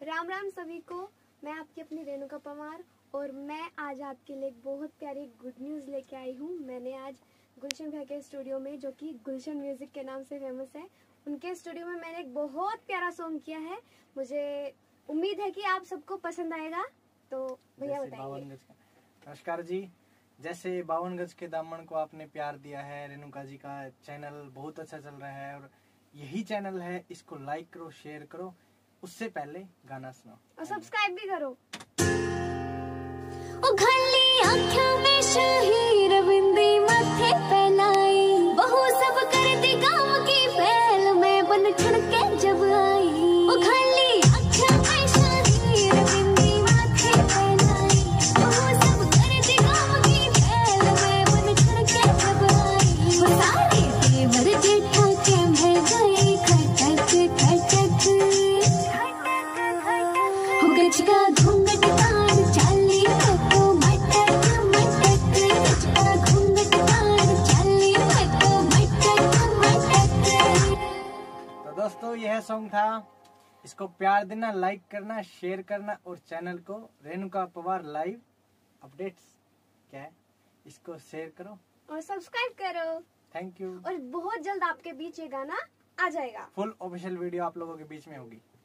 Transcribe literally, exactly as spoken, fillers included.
राम राम सभी को। मैं आपकी अपनी रेणुका पवार और मैं आज आपके लिए एक बहुत प्यारी गुड न्यूज़ लेके आई हूँ। मैंने आज गुलशन भैया के स्टूडियो में, जो कि गुलशन म्यूजिक के नाम से फेमस है, उनके स्टूडियो में मैंने एक बहुत प्यारा सॉन्ग किया है। मुझे उम्मीद है कि आप सबको पसंद आएगा। तो भैया बताइए। नमस्कार जी। जैसे बावन गज के दामन को आपने प्यार दिया है, रेणुका जी का चैनल बहुत अच्छा चल रहा है और यही चैनल है, इसको लाइक करो, शेयर करो, उससे पहले गाना सुनो और सब्सक्राइब भी करो। ओ घली आँखों में शाही रविंदी माथे फैलाई, बहु सब कर दी गाँव की पहल में बन ठन के जब आई। ओ घली आँखों में शाही रविंदी माथे फैलाई, बहु सब कर दी गाँव की पहल में बन ठन के जब आई। वो सारी देवर जेठा के मैं गई खटक खटक, हो गज का घूंघट तान चाली तो मटक मटक, गज का घूंघट तान चाली तो मटक मटक। तो दोस्तों यह सॉन्ग था, इसको प्यार देना, लाइक करना, शेयर करना और चैनल को रेणुका पवार लाइव अपडेट्स क्या है इसको शेयर करो और सब्सक्राइब करो। Thank you. और बहुत जल्द आपके बीच ये गाना आ जाएगा। फुल ऑफिशियल वीडियो आप लोगों के बीच में होगी।